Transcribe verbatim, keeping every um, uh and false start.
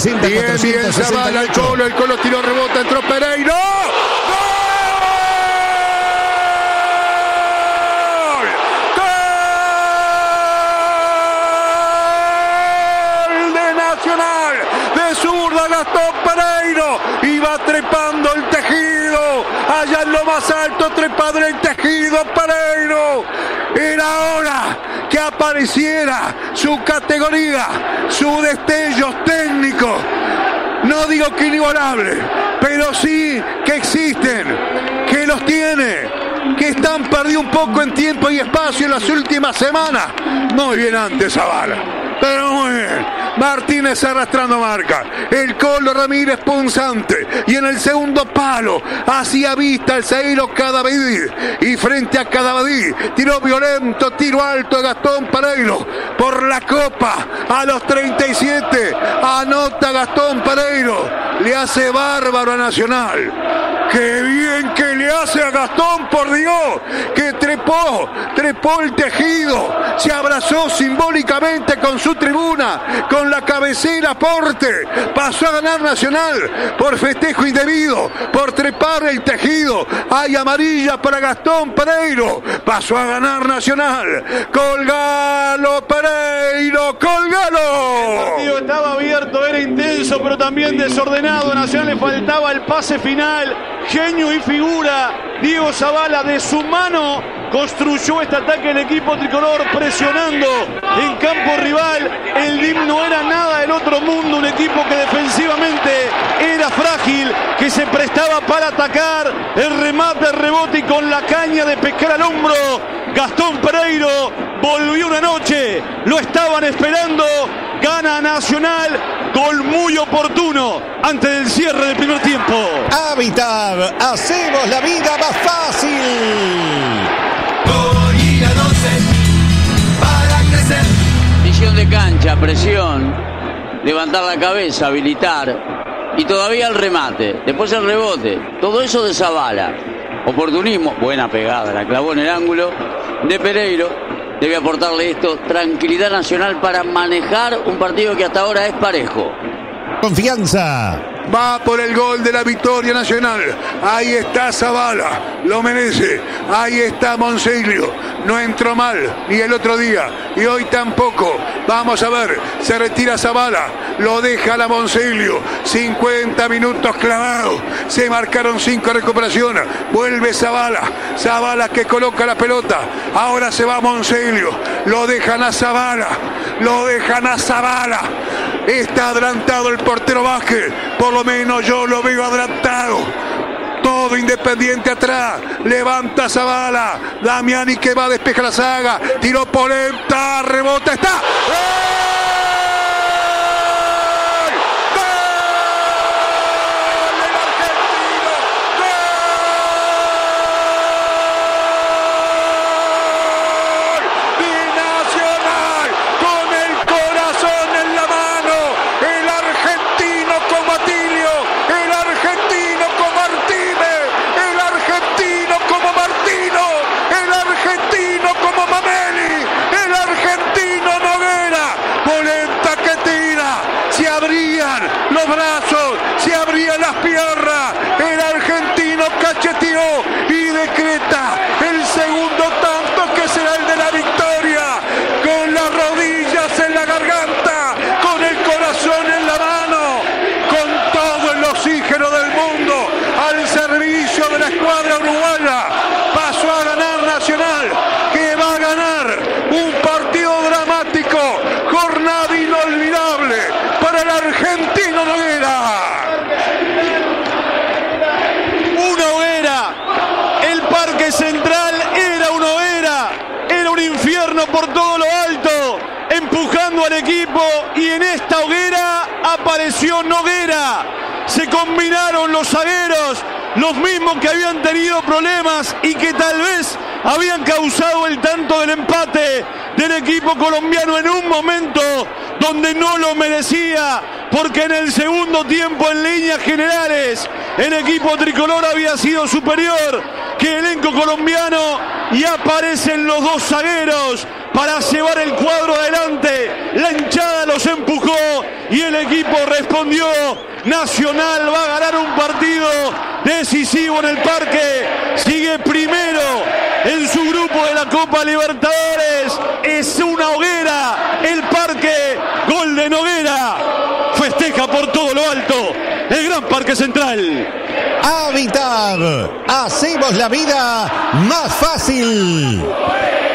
Bien, bien, Zavala, el Colo, el Colo tiró, rebota, entró Pereiro. ¡Gol de Nacional! De zurda Gastón Pereiro. Y va trepando el tejido. Allá en lo más alto, trepando el tejido Pereiro. Era hora que apareciera su categoría, su destellos técnicos. No digo que inigualable, pero sí que existen, que los tiene, que están perdidos un poco en tiempo y espacio en las últimas semanas. Muy bien antes Zavala, pero muy bien. Martínez arrastrando marca, el Colo Ramírez punzante, y en el segundo palo hacía vista el zaguero Cadavidí, y frente a Cadavidí tiró violento, tiro alto de Gastón Pereiro por la copa a los treinta y siete, anota Gastón Pereiro, le hace bárbaro a Nacional. ¡Qué bien que le hace a Gastón, por Dios! Que trepó, trepó el tejido, se abrazó simbólicamente con su tribuna, con la cabecera Porte, pasó a ganar Nacional por festejo indebido, por trepar el tejido. Hay amarilla para Gastón Pereiro, pasó a ganar Nacional. ¡Colgalo, Pereiro, colgalo! El partido estaba abierto, era intenso, pero también desordenado. A Nacional le faltaba el pase final. Genio y figura Diego Zavala, de su mano construyó este ataque el equipo tricolor, presionando en campo rival. El D I M no era nada del otro mundo, un equipo que defensivamente era frágil, que se prestaba para atacar. El remate, el rebote y con la caña de pescar al hombro, Gastón Pereiro volvió una noche, lo estaban esperando. Gana Nacional, gol muy oportuno antes del cierre del primer tiempo. Habitat, hacemos la vida más fácil. Gorila doce, para crecer. Visión de cancha, presión, levantar la cabeza, habilitar, y todavía el remate, después el rebote, todo eso de Zavala. Oportunismo, buena pegada, la clavó en el ángulo de Pereiro. Debe aportarle esto tranquilidad Nacional para manejar un partido que hasta ahora es parejo. Confianza. Va por el gol de la victoria Nacional. Ahí está Zavala, lo merece. Ahí está Monseglio. No entró mal ni el otro día y hoy tampoco. Vamos a ver, se retira Zavala, lo deja la Monseglio. cincuenta minutos clavados. Se marcaron cinco recuperaciones. Vuelve Zavala. Zavala que coloca la pelota. Ahora se va Monseglio. Lo dejan a Zavala. Lo dejan a Zavala. Está adelantado el portero Vázquez. Por lo menos yo lo veo adelantado. Todo Independiente atrás. Levanta Zavala. Damiani que va a despejar la saga. Tiró Polenta. Rebota. Está. ¡Eh! Los brazos, se abrían las piernas, el argentino cacheteó y decreta el segundo tanto que será el de la victoria, con las rodillas en la garganta, con el corazón en la mano, con todo el oxígeno del mundo al servicio de la escuadra uruguaya. Pasó a ganar Nacional, que va a ganar un partido dramático, jornada inolvidable para el argentino Noguera. Una hoguera, el Parque Central era una hoguera, era un infierno por todo lo alto, empujando al equipo, y en esta hoguera apareció Noguera. Se combinaron los zagueros, los mismos que habían tenido problemas y que tal vez habían causado el tanto del empate del equipo colombiano en un momento donde no lo merecía, porque en el segundo tiempo, en líneas generales, el equipo tricolor había sido superior que el elenco colombiano, y aparecen los dos zagueros para llevar el cuadro adelante. La hinchada los empujó y el equipo respondió. Nacional va a ganar un partido decisivo en el Parque. Sigue primero en su grupo de la Copa Libertadores. Es una hoguera el Parque. Gol de Noguera. Festeja por todo lo alto el Gran Parque Central. Habitat. Hacemos la vida más fácil.